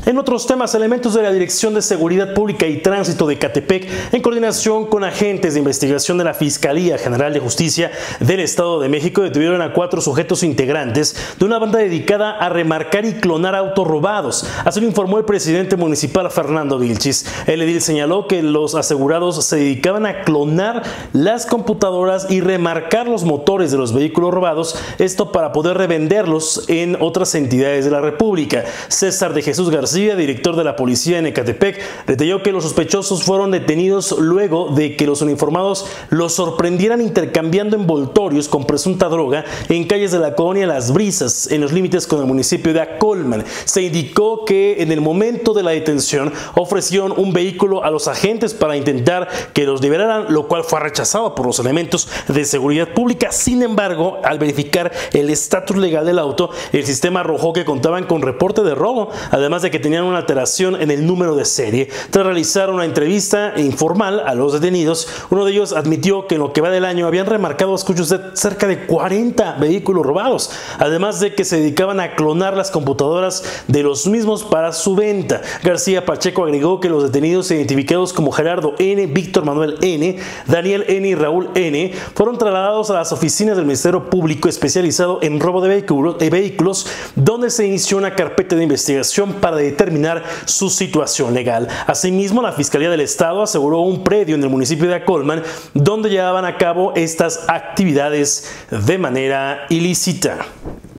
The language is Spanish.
En otros temas, elementos de la Dirección de Seguridad Pública y Tránsito de Ecatepec, en coordinación con agentes de investigación de la Fiscalía General de Justicia del Estado de México, detuvieron a 4 sujetos integrantes de una banda dedicada a remarcar y clonar autos robados. Así lo informó el presidente municipal Fernando Vilchis. El edil señaló que los asegurados se dedicaban a clonar las computadoras y remarcar los motores de los vehículos robados, esto para poder revenderlos en otras entidades de la República. César de Jesús García, director de la policía en Ecatepec, detalló que los sospechosos fueron detenidos luego de que los uniformados los sorprendieran intercambiando envoltorios con presunta droga en calles de la colonia Las Brisas, en los límites con el municipio de Acolman. Se indicó que en el momento de la detención ofrecieron un vehículo a los agentes para intentar que los liberaran, lo cual fue rechazado por los elementos de seguridad pública. Sin embargo, al verificar el estatus legal del auto, el sistema arrojó que contaban con reporte de robo, además de que tenían una alteración en el número de serie. Tras realizar una entrevista informal a los detenidos, uno de ellos admitió que en lo que va del año habían remarcado, escuche usted, cerca de 40 vehículos robados, además de que se dedicaban a clonar las computadoras de los mismos para su venta. García Pacheco agregó que los detenidos identificados como Gerardo N., Víctor Manuel N., Daniel N. y Raúl N. fueron trasladados a las oficinas del Ministerio Público especializado en robo de vehículos, donde se inició una carpeta de investigación para determinar su situación legal. Asimismo, la Fiscalía del Estado aseguró un predio en el municipio de Acolman donde llevaban a cabo estas actividades de manera ilícita.